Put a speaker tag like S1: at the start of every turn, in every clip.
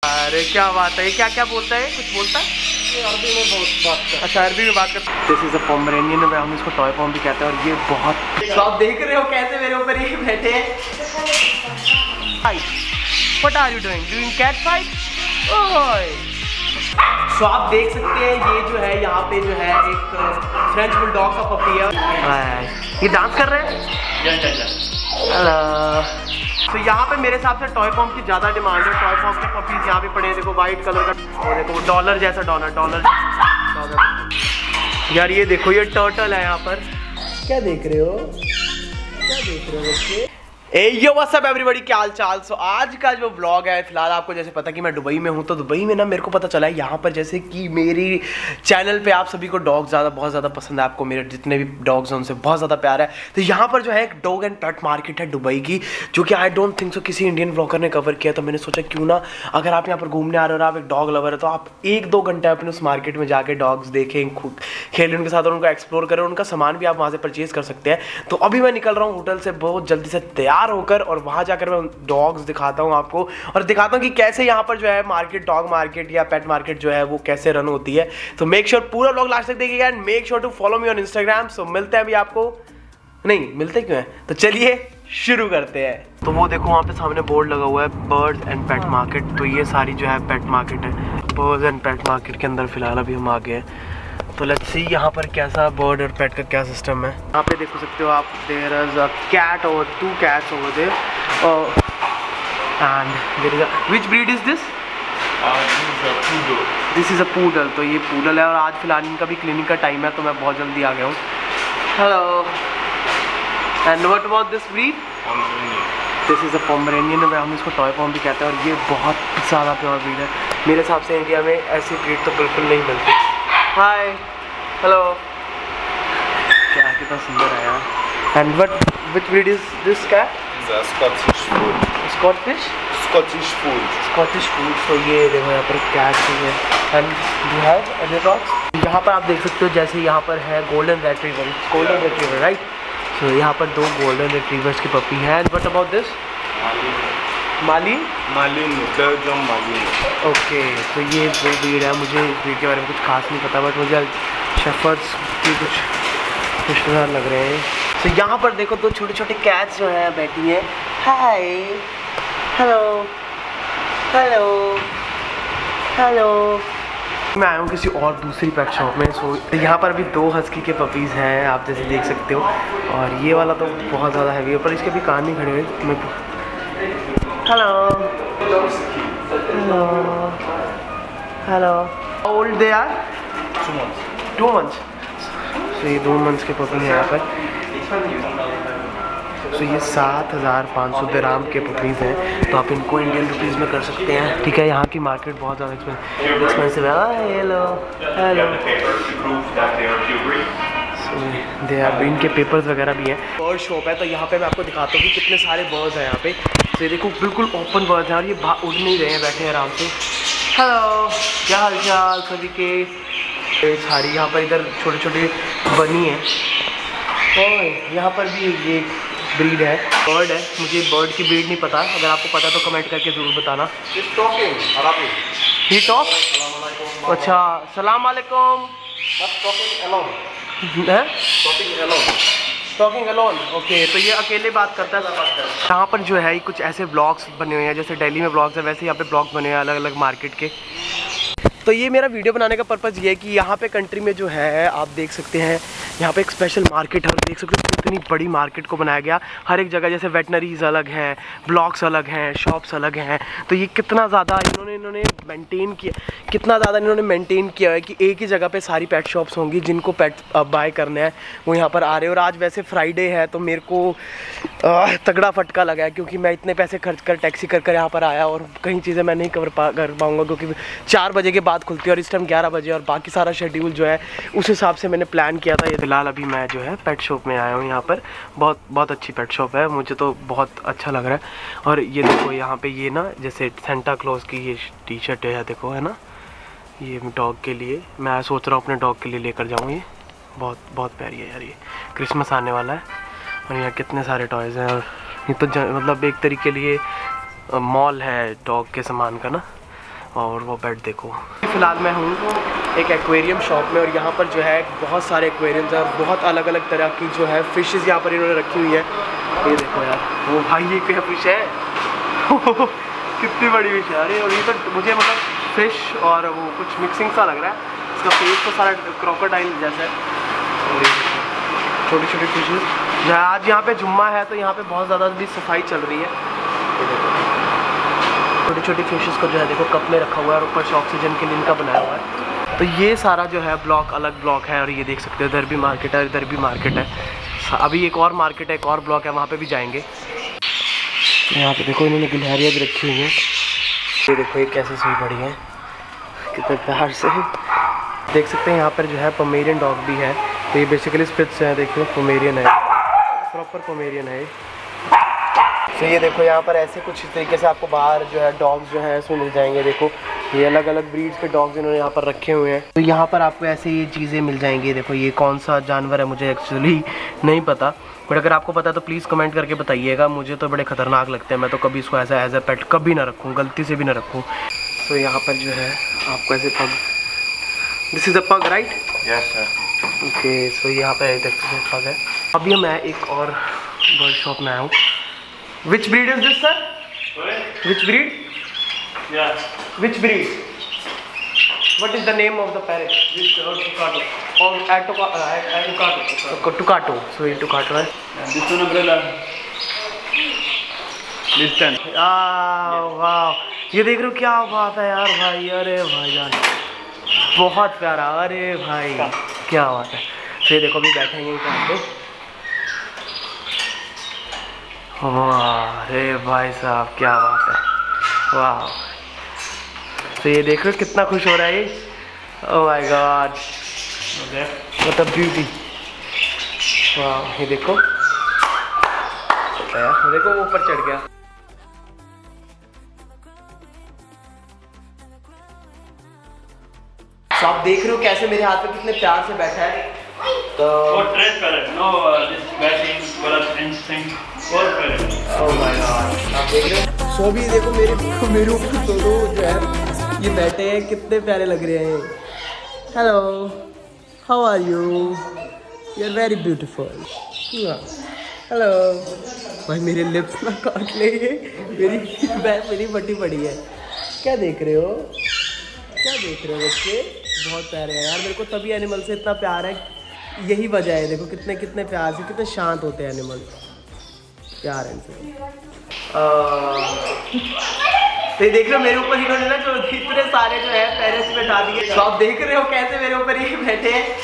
S1: अरे क्या बात है, क्या क्या बोलता है, कुछ बोलता है?
S2: अरबी में बहुत बात करता है।
S1: अच्छा, अरबी में बात करते हैं। दिस इज अ पोमेरेनियन, हम इसको टॉय पॉम भी कहते हैं। और ये बहुत, तो आप देख रहे हो कैसे मेरे ऊपर ये बैठे हैं। What are you doing cat fight? ओए, तो आप देख सकते हैं ये जो है यहाँ पे जो है एक फ्रेंच बुलडॉग का पपी है। ये डांस कर रहे हैं। हेलो। तो यहाँ पे मेरे हिसाब से टॉय पॉम की ज़्यादा डिमांड है। टॉय पॉम के पपीज यहाँ पे पड़े हैं, देखो वाइट कलर का, और देखो डॉलर जैसा डॉलर। यार ये देखो, ये टर्टल है यहाँ पर। क्या देख रहे हो बच्चे? यो व्हाट्स अप एवरीबॉडी, क्या हाल चाल। सो आज का जो व्लॉग है, फिलहाल आपको जैसे पता कि मैं दुबई में हूँ, तो दुबई में ना मेरे को पता चला है यहाँ पर जैसे कि मेरी चैनल पे आप सभी को डॉग बहुत ज़्यादा पसंद है। आपको मेरे जितने भी डॉग्स हैं उनसे बहुत ज़्यादा प्यार है। तो यहाँ पर जो है एक डॉग एंड पेट मार्केट है दुबई की, जो कि आई डोंट थिंक सो किसी इंडियन ब्लॉगर ने कवर किया। तो मैंने सोचा क्यों ना, अगर आप यहाँ पर घूमने आ रहे हो और आप एक डॉग लवर है, तो आप 1-2 घंटे अपने उस मार्केट में जाके डॉग्स देखें, खुद खेलें उनके साथ और उनको एक्सप्लोर करें। उनका सामान भी आप वहाँ से परचेज कर सकते हैं। तो अभी मैं निकल रहा हूँ होटल से बहुत जल्दी से तैयार होकर, और वहाँ जाकर मैं डॉग्स दिखाता हूँ आपको, और दिखाता हूँ कि कैसे यहाँ पर जो है मार्केट, डॉग मार्केट या पेट मार्केट जो है वो कैसे रन होती है। तो मेक श्योर पूरा व्लॉग लास्ट तक देखिएगा and make sure to follow me on Instagram. So मिलते हैं अभी आपको, नहीं मिलते क्यों हैं, तो चलिए शुरू करते हैं। तो वो देखो वहाँ पे सामने बोर्ड लगा हुआ है बर्ड्स एंड पेट मार्केट। तो ये सारी जो है पेट मार्केट है, बर्ड्स एंड पेट मार्केट के अंदर फिलहाल अभी हम आ गए हैं। तो लेट्स सी यहाँ पर कैसा बर्ड और पेट का क्या सिस्टम है। यहाँ पे देख सकते हो आप, देयर इज अ कैट और 2 cats over there, and there is a, which breed is this? This is a poodle। तो ये poodle है और आज फिलहाल इनका भी क्लिनिक का टाइम है, तो मैं बहुत जल्दी आ गया हूँ। Hello. And what about this breed? This is a Pomeranian, हम इसको टॉय पॉम भी कहते हैं। और ये बहुत ज़्यादा प्योर ब्रीड है। मेरे हिसाब से इंडिया में ऐसी ब्रीड तो बिल्कुल नहीं मिलती। Hi, hello. क्या कितना सुंदर है यार। And which breed is this cat?
S2: Scottish food।
S1: Scottish food। तो ये देखो यहाँ पर कैट है। And you have other dogs. यहाँ पर आप देख सकते हो, जैसे यहाँ पर है गोल्डन रिट्रीवर, राइट। सो यहाँ पर 2 गोल्डन रिट्रीवर्स की पपी है। And what about this? Malinois. Okay, तो ये वो ब्रीड है। मुझे ब्रीड के बारे में कुछ खास नहीं पता, बट मुझे शेफर्ड्स की कुछ रिश्तेदार लग रहे हैं। तो यहाँ पर देखो 2 छोटे कैट्स जो हैं बैठी हैं। Hi, hello. मैं आया हूँ किसी और दूसरी पेट शॉप में। सो यहाँ पर भी 2 हस्की के पपीज़ हैं, आप जैसे देख सकते हो। और ये वाला तो बहुत ज़्यादा हैवी है, पर इसके भी कान नहीं खड़े हुए। Hello. How old they are? 2 months। तो ये 2 months के पपी हैं यहाँ पर। तो ये 7,500 दिरहम के पपीज़ हैं। तो आप इनको इंडियन रुपीज़ में कर सकते हैं, ठीक है। यहाँ की मार्केट बहुत ज़्यादा एक्सपेंसिव है। हेलो। दे आर, इनके पेपर्स वगैरह भी हैं। बर्ड शॉप है, तो यहाँ पे मैं आपको दिखाता हूँ कि कितने सारे बर्ड्स हैं यहाँ पे। तो ये देखो बिल्कुल ओपन बर्ड्स हैं और ये उड़ नहीं रहे हैं, बैठे हैं आराम से। हेलो, क्या हाल चाल सभी के। सारी यहाँ पर इधर छोटे बनी है। और यहाँ पर भी ये ब्रीड है, बर्ड है। मुझे बर्ड की ब्रीड नहीं पता, अगर आपको पता तो कमेंट करके ज़रूर बताना। He talk? अच्छा, सलाम वालेकुम। Talking alone. ओके, तो ये अकेले बात करता है। यहाँ पर जो है कुछ ऐसे ब्लॉग्स बने हुए हैं, जैसे दिल्ली में ब्लॉग्स है वैसे यहाँ पे ब्लॉग्स बने हुए हैं अलग अलग मार्केट के। तो ये मेरा वीडियो बनाने का पर्पज़ ये है कि यहाँ पे कंट्री में जो है आप देख सकते हैं, यहाँ पे एक स्पेशल मार्केट है। और देख सकते हो इतनी बड़ी मार्केट को बनाया गया। हर एक जगह जैसे वेटनरीज अलग हैं, ब्लॉक्स अलग हैं, शॉप्स अलग हैं। तो ये कितना ज़्यादा इन्होंने मेंटेन किया है कि एक ही जगह पे सारी पेट शॉप्स होंगी। जिनको पेट बाय करने हैं वो यहाँ पर आ रहे हैं। और आज वैसे फ्राइडे है, तो मेरे को तगड़ा फटका लगा है, क्योंकि मैं इतने पैसे खर्च कर टैक्सी कर यहाँ पर आया और कई चीज़ें मैं नहीं कर पाऊँगा, क्योंकि 4 बजे के बाद खुलती है और इस टाइम 11 बजे, और बाकी सारा शेड्यूल जो है उस हिसाब से मैंने प्लान किया था। ये फिलहाल अभी मैं जो है पेट शॉप में आया हूँ। यहाँ पर बहुत अच्छी पेट शॉप है, मुझे तो बहुत अच्छा लग रहा है। और ये देखो यहाँ पे ये ना जैसे सेंटा क्लॉज की ये टी-शर्ट है, देखो है ना, ये डॉग के लिए मैं सोच रहा हूँ अपने डॉग के लिए लेकर जाऊँ। ये बहुत प्यारी है यार। ये क्रिसमस आने वाला है और यहाँ कितने सारे टॉयज़ हैं। और ये तो मतलब एक तरीके लिए मॉल है डॉग के सामान का ना। और वो बेड देखो। फिलहाल मैं हूँ एक एक्वेरियम शॉप में और यहाँ पर जो है बहुत सारे एक्वेरियम्स हैं और बहुत अलग अलग तरह की जो है फिशेस यहाँ पर इन्होंने रखी हुई है। ये देखो यार, वो भाई ये क्या फिश है कितनी बड़ी फिश है। अरे और ये तो मुझे मतलब फिश और वो कुछ मिक्सिंग सा लग रहा है, इसका फेस तो सारा क्रोकोडाइल जैसा है। छोटी छोटी फिशेस। आज यहाँ पे जुम्मा है तो यहाँ पे बहुत ज़्यादा भी सफाई चल रही है। छोटी छोटी फिशेस को जो है देखो कप में रखा हुआ है और ऊपर से ऑक्सीजन के लिए इनका बनाया हुआ है। तो ये सारा जो है ब्लॉक अलग ब्लॉक है और ये देख सकते हो इधर भी मार्केट है, इधर भी मार्केट है। अभी एक और मार्केट है, एक और ब्लॉक है, वहाँ पे भी जाएंगे। यहाँ पे देखो इन्होंने गिलहरियाँ भी रखी हुई हैं। ये देखो ये कैसे सोई पड़ी है, कितने प्यार से देख सकते हैं। यहाँ पर जो है पोमेरियन डॉग भी है। तो ये बेसिकली स्पिट्स है, देखो पोमेरियन है, प्रॉपर पोमेरियन है। तो ये देखो यहाँ पर ऐसे कुछ इस तरीके से आपको बाहर जो है डॉग्स जो है इसमें मिल जाएंगे। देखो ये अलग अलग ब्रीड्स के डॉग्स इन्होंने यहाँ पर रखे हुए हैं। तो यहाँ पर आपको ऐसे ये चीज़ें मिल जाएंगी। देखो ये कौन सा जानवर है मुझे एक्चुअली नहीं पता, बट अगर आपको पता तो प्लीज़ कमेंट करके बताइएगा। मुझे तो बड़े ख़तरनाक लगते हैं, मैं तो कभी इसको ऐसा एज ए पेट कभी ना रखूँ, गलती से भी ना रखूँ। तो यहाँ पर जो है आपको ऐसे पग, this is a pug right?
S2: Yes sir.
S1: Okay, so यहाँ पर देखते पग है। अभी मैं एक और बर्ड शॉप में आया हूँ। Which breed is this, sir?
S2: Sorry?
S1: Which breed?
S2: Yeah.
S1: Which breed? What is the name of the parrot?
S2: This Tucato.
S1: Oh, Tucato. So ये Tucato है.
S2: And this one umbrella. Listen.
S1: वाह, ये देख रहे हो क्या बात है यार भाई। अरे भाईजान बहुत प्यारा, अरे भाई क्या बात है। तो ये देखो अभी बैठेंगे यहाँ पे। वाह अरे भाई साहब क्या बात है, वाह। तो ये देख रहे हो कितना खुश हो रहा है ये। Oh my God, what a beauty. वाह ये देखो, देखो वो ऊपर चढ़ गया। तो आप देख रहे हो कैसे मेरे हाथ पे कितने प्यार से बैठा है। तो ओह माय गॉड, आप देख रहे हो। सो भी देखो मेरे ऊपर दोनों जो है ये बैठे हैं, कितने प्यारे लग रहे हैं। Hello, how are you? You are very beautiful. Hello. भाई मेरे लिप्स ना काट ले, मेरी फटी पड़ी है। क्या देख रहे हो, क्या देख रहे हो बच्चे? बहुत प्यारे हैं यार। मेरे को तभी एनिमल से इतना प्यार है, यही वजह है। देखो कितने कितने प्यार से, कितने शांत होते हैं एनिमल, प्यार है इनसे। तो ये देख रहे हो मेरे ऊपर इन्होंने ना जो इतने सारे जो है पेरेंट्स बैठा दिए। तो आप देख रहे हो कैसे मेरे ऊपर ये बैठे हैं।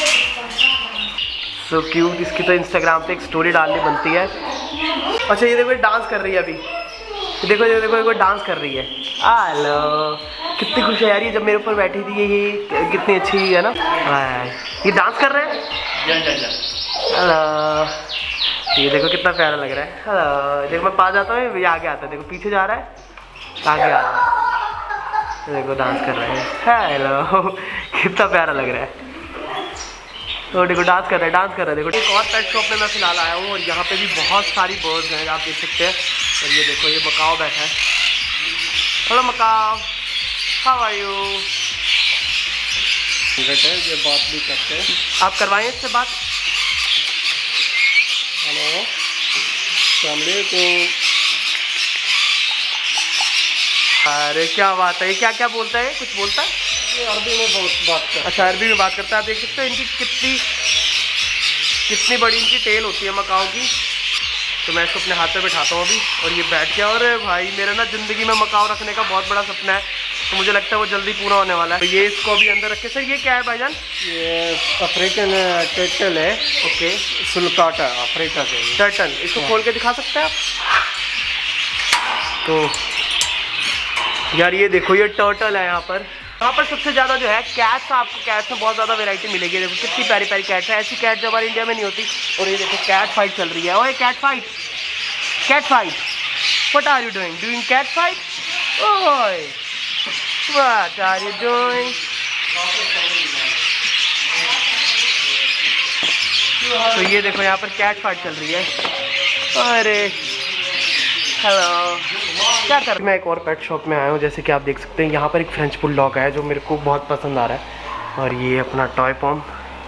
S1: So cute. इसकी तो इंस्टाग्राम पे एक स्टोरी डालनी बनती है। अच्छा ये देखो डांस कर रही है अभी, देखो ये देखो ये डांस कर रही है। हेलो, कितनी खुश है यार ये जब मेरे ऊपर बैठी थी। ये कितनी अच्छी है ना, ये डांस कर रहे हैं। हेलो, ये देखो कितना प्यारा लग रहा है। हेलो, देखो मैं पास जाता हूँ, ये आगे आता है, देखो पीछे जा रहा है, आगे आ रहा है, देखो डांस कर रहे हैं। हेलो, कितना प्यारा लग रहा है। तो देखो डांस कर रहा है, डांस कर रहा है। देखो एक और पेट शॉप में मैं फिलहाल आया हूँ और यहाँ पे भी बहुत सारी बर्ड्स हैं, आप देख सकते हैं। और ये देखो ये मकाओ बैठा है। Hello macaw, how are you?
S2: ये बात भी करते हैं,
S1: आप करवाएं इससे बात।
S2: हेलो, अस्सलामुअलैकुम।
S1: अरे क्या बात है, ये क्या क्या बोलता है, कुछ बोलता है?
S2: ये अरबी में बहुत बात करता है।
S1: अच्छा अरबी में बात करता है। आप देख सकते हो इनकी कितनी बड़ी इनकी टेल होती है मकाओ की। तो मैं इसको अपने हाथ पे बैठाता हूँ अभी और ये बैठ गया। और भाई मेरा ना ज़िंदगी में मकाओ रखने का बहुत बड़ा सपना है, तो मुझे लगता है वो जल्दी पूरा होने वाला है। तो ये इसको अभी अंदर रखे। सर ये क्या है भाईजान?
S2: ये अफ्रीकन टर्टल है।
S1: ओके,
S2: सुल्काटा अफ्रीका से
S1: टर्टल। इसको खोल के दिखा सकते हैं आप? तो यार ये देखो ये टर्टल है। यहाँ पर सबसे ज़्यादा जो है कैट्स, आपको कैट्स में बहुत ज़्यादा वैरायटी मिलेगी। देखो कितनी प्यारी प्यारी कैट्स है। ऐसी कैट जो हमारे इंडिया में नहीं होती। और ये देखो कैट फाइट चल रही है। ओए cat fight, cat fight, what are you doing cat fight? ओए व्हाट आर यू डूइंग? तो ये देखो यहाँ पर कैट फाइट चल रही है। अरे हेलो, क्या कर, मैं एक और पेट शॉप में आया हूँ। जैसे कि आप देख सकते हैं यहाँ पर एक फ्रेंच बुलडॉग है जो मेरे को बहुत पसंद आ रहा है, और ये अपना टॉय पॉम,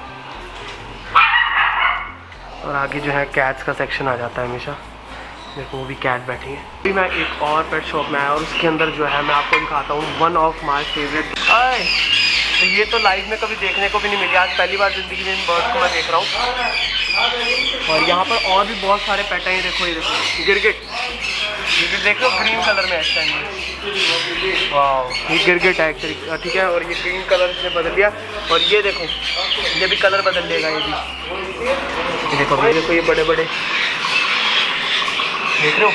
S1: और आगे जो है कैट्स का सेक्शन आ जाता है हमेशा। देखो वो भी कैट बैठी है। अभी मैं एक और पेट शॉप में आया और उसके अंदर जो है मैं आपको दिखाता हूँ वन ऑफ माय फेवरेट। तो ये तो लाइव में कभी देखने को भी नहीं मिली, आज पहली बार ज़िंदगी में इन बर्ड्स को मैं देख रहा हूँ। और यहाँ पर और भी बहुत सारे पेट हैं। देखो ये देखो गिरगिट देख लो, ग्रीन कलर में है टाइम। वाह, ये गिरगिट है ठीक है, और ये ग्रीन कलर इसने बदल लिया। और ये देखो ये भी कलर बदल लेगा ये भी। ये देखो ये बड़े बड़े देख रहे हो,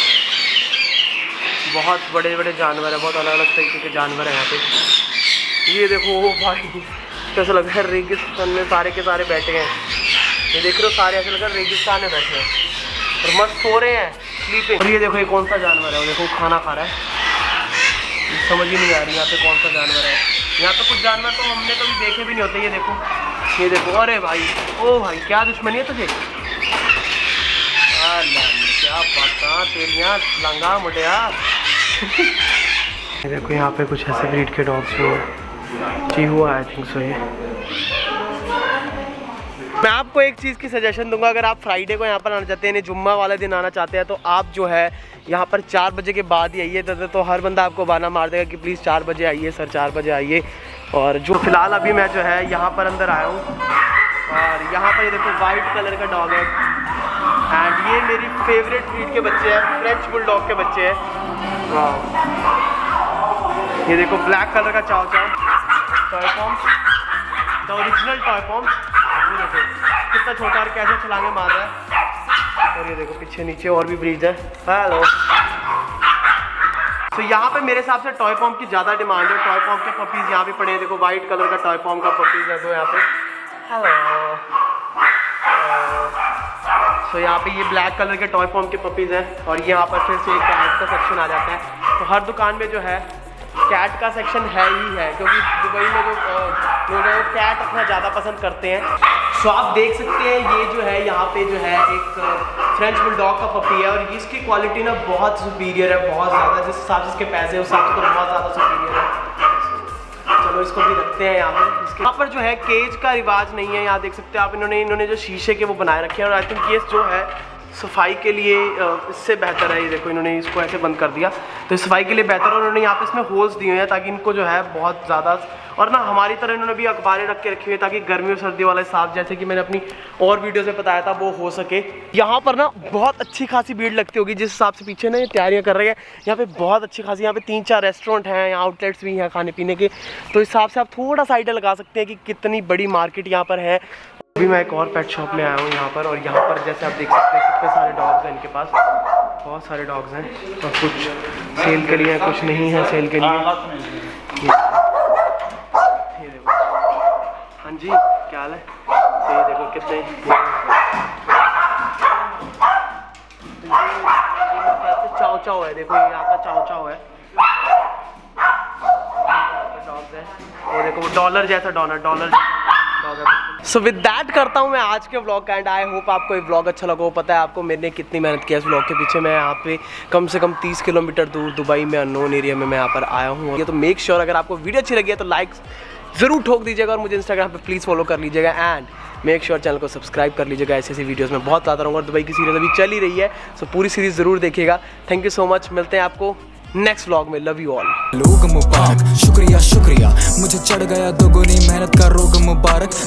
S1: बहुत बड़े बड़े जानवर है, बहुत अलग अलग तरीके के जानवर है यहाँ पे। ये देखो ओ भाई, कैसा लग रहा है रेगिस्तान में सारे के सारे बैठे हैं। ये देख रहे हो सारे ऐसे लग रहा है रेगिस्तान में बैठे हैं और मस्त सो रहे हैं, स्लीपिंग। और ये देखो ये कौन सा जानवर है, वो देखो खाना खा रहा है। समझ ही नहीं आ रही यहाँ पे कौन सा जानवर है। यहाँ पे कुछ जानवर तो हमने कभी देखे भी नहीं होते। ये देखो अरे भाई, ओ भाई क्या दुश्मनी है तुझे, क्या पता तेलियां लंगा मुटिया। देखो यहाँ पे कुछ ऐसे ब्रीड के डॉग्स भी हैं, चीहुआ आई थिंक सो। ये मैं आपको एक चीज़ की सजेशन दूंगा, अगर आप फ्राइडे को यहाँ पर आना चाहते हैं, जुम्मा वाले दिन आना चाहते हैं, तो आप जो है यहाँ पर 4 बजे के बाद ही आइए। तो हर बंदा आपको बहाना मार देगा कि प्लीज़ 4 बजे आइए सर, 4 बजे आइए। और जो फिलहाल अभी मैं जो है यहाँ पर अंदर आया हूँ, और यहाँ पर ये देखो वाइट कलर का डॉग है, एंड ये मेरी फेवरेट ब्रीड के बच्चे हैं, फ्रेंच बुलडॉग के बच्चे हैं। ये देखो ब्लैक कलर का chow chow toy pom, the original toy pom. ये देखो कितना छोटा और कैसे छलांगे मार रहा है। और ये देखो पीछे नीचे और भी ब्रीड है। हेलो। तो यहाँ पे मेरे हिसाब से टॉय पॉम की ज़्यादा डिमांड है। टॉय पॉम के पपीज़ यहाँ पे पड़े हैं। देखो वाइट कलर का टॉय पॉम का पपीज़ है तो यहाँ पे। हेलो। तो यहाँ पे ये ब्लैक कलर के टॉय पॉम के पपीज़ हैं, और यहाँ पर फिर से कैट का सेक्शन आ जाता है। तो हर दुकान में जो है कैट का सेक्शन है ही है, क्योंकि दुबई में जो लोग हैं वो कैट रखना ज़्यादा पसंद करते हैं। सो आप देख सकते हैं ये जो है यहाँ पे जो है एक फ्रेंच बुलडॉग का पपी है, और इसकी क्वालिटी ना बहुत सुपीरियर है, बहुत ज़्यादा। जिस हिसाब से इसके पैसे उस हिसाब से तो बहुत ज़्यादा सुपीरियर है। चलो इसको भी रखते हैं यहाँ पे। यहाँ पर जो है केज का रिवाज नहीं है, यहाँ देख सकते हैं आप। इन्होंने जो शीशे के वो बनाए रखे हैं, और आई थिंक ये जो है सफाई के लिए इससे बेहतर है। ये देखो इन्होंने इसको ऐसे बंद कर दिया, तो सफाई के लिए बेहतर है। और उन्होंने यहाँ पे इसमें होल्स दिए हैं ताकि इनको जो है बहुत ज़्यादा, और ना हमारी तरह इन्होंने भी अखबारें रख के रखी हुई है ताकि गर्मी और सर्दी वाला हिसाब, जैसे कि मैंने अपनी और वीडियो में बताया था, वो हो सके। यहाँ पर ना बहुत अच्छी खासी भीड़ लगती होगी, जिस हिसाब से पीछे ना ये तैयारियाँ कर रहे हैं। यहाँ पे बहुत अच्छी खासी, यहाँ पे 3-4 रेस्टोरेंट हैं, यहाँ आउटलेट्स भी हैं खाने पीने के। तो इस हिसाब से आप थोड़ा सा आइडिया लगा सकते हैं कि कितनी बड़ी मार्केट यहाँ पर है। अभी मैं एक और पेट शॉप में आया हूँ यहाँ पर, और यहाँ पर जैसे आप देख सकते हैं कितने सारे डॉग्स हैं इनके पास, बहुत सारे डॉग्स हैं। और कुछ सेल के लिए, कुछ नहीं है सेल के लिए। ये देखो, हाँ जी क्या हाल है। ये देखो कितने चाव चाव है। देखो यहाँ का चाव चाव है, डॉग्स है। वो देखो वो डॉलर जैसा डॉलर सो विद दैट करता हूँ मैं आज के व्लॉग का एंड। आई होप आपको ये व्लॉग अच्छा लगा हो। पता है आपको मैंने कितनी मेहनत की है इस व्लॉग के पीछे। मैं यहाँ पे कम से कम 30 किलोमीटर दूर दुबई में अननोन एरिया में मैं यहाँ पर आया हूँ। तो मेक श्योर अगर आपको वीडियो अच्छी लगी है तो लाइक ज़रूर ठोक दीजिएगा, और मुझे इंस्टाग्राम पे प्लीज़ फॉलो कर लीजिएगा, एंड मेक श्योर चैनल को सब्सक्राइब कर लीजिएगा। ऐसी वीडियोज़ में बहुत ज़्यादा रहूँगा। और दुबई की सीरीज़ अभी चल ही रही है, सो पूरी सीरीज़ ज़रूर देखिएगा। थैंक यू सो मच, मिलते हैं आपको नेक्स्ट व्लॉग में। Love you all.
S3: लोग मुबारक, शुक्रिया शुक्रिया, मुझे चढ़ गया दोगुनी मेहनत का रोग मुबारक।